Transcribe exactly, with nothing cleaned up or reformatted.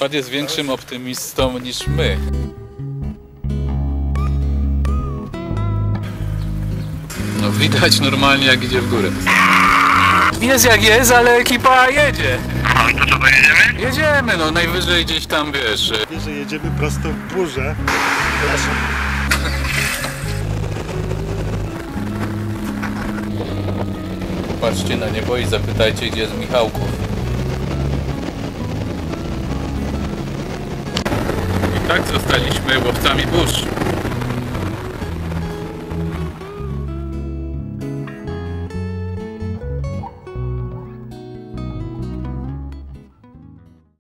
Pan jest większym optymistą niż my. No widać normalnie jak idzie w górę. Jest jak jest, ale ekipa jedzie. No i to co, to jedziemy? Jedziemy, no najwyżej gdzieś tam, wiesz... Wie, że jedziemy prosto w burzę. Patrzcie na niebo i zapytajcie, gdzie jest Michałków. I tak zostaliśmy łowcami burz.